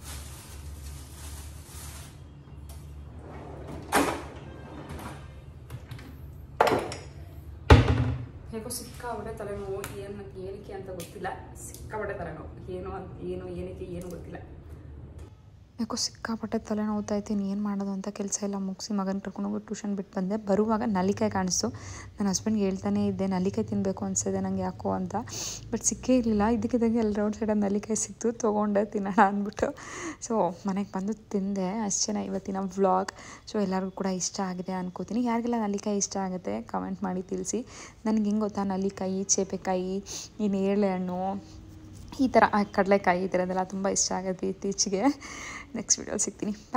ಹೇಗೋ ಸಿಕ್ಕಾಬಿಟ್ಟೆ ತಲೆನೋವು, ಏನಕ್ಕೆ ಅಂತ ಗೊತ್ತಿಲ್ಲ. ಸಿಕ್ಕಾಬಿಟ್ಟೆ ತಲೆನೋವು, ಏನಕ್ಕೆ ಏನು ಗೊತ್ತಿಲ್ಲ. ಯಾಕೋ ಸಿಕ್ಕಾಪಟ್ಟೆ ತಲೆ ನೋವ್ತಾಯಿದ್ದೀನಿ, ಏನು ಮಾಡೋದು ಅಂತ ಕೆಲಸ ಎಲ್ಲ ಮುಗಿಸಿ ಮಗನ ಕರ್ಕೊಂಡೋಗಿ ಟ್ಯೂಷನ್ ಬಿಟ್ಟು ಬಂದೆ. ಬರುವಾಗ ನಲ್ಲಿಕಾಯಿ ಕಾಣಿಸ್ತು. ನನ್ನ ಹಸ್ಬೆಂಡ್ಗೆ ಹೇಳ್ತಾನೆ ಇದ್ದೆ ನಲ್ಲಿಕಾಯಿ ತಿನ್ನಬೇಕು ಅನಿಸಿದೆ ನನಗೆ ಯಾಕೋ ಅಂತ, ಬಟ್ ಸಿಕ್ಕೇ ಇರಲಿಲ್ಲ. ಇದಕ್ಕಿದ್ದಂಗೆ ಅಲ್ಲಿ ರೋಡ್ ಸೈಡಲ್ಲಿ ನಲ್ಲಿಕಾಯಿ ಸಿಕ್ತು, ತೊಗೊಂಡೆ ತಿನ್ನೋಣ ಅಂದ್ಬಿಟ್ಟು. ಸೊ ಮನೆಗೆ ಬಂದು ತಿಂದೆ. ಅಷ್ಟೇ ಇವತ್ತಿನ ವ್ಲಾಗ್. ಸೊ ಎಲ್ಲರಿಗೂ ಕೂಡ ಇಷ್ಟ ಆಗಿದೆ ಅನ್ಕೋತೀನಿ. ಯಾರಿಗೆಲ್ಲ ನಲ್ಲಿಕಾಯಿ ಇಷ್ಟ ಆಗುತ್ತೆ ಕಮೆಂಟ್ ಮಾಡಿ ತಿಳಿಸಿ. ನನಗೆ ಹೆಂಗೆ ಗೊತ್ತಾ, ನಲ್ಲಿಕಾಯಿ, ಚೇಪೆಕಾಯಿ, ಈ ನೇರಳೆ ಹಣ್ಣು, ಈ ಥರ ಕಡಲೆಕಾಯಿ ಈ ಥರದ್ದೆಲ್ಲ ತುಂಬ ಇಷ್ಟ ಆಗುತ್ತೆ ಇತ್ತೀಚೆಗೆ. ನೆಕ್ಸ್ಟ್ ವೀಡಿಯೋಲಿ ಸಿಗ್ತೀನಿ.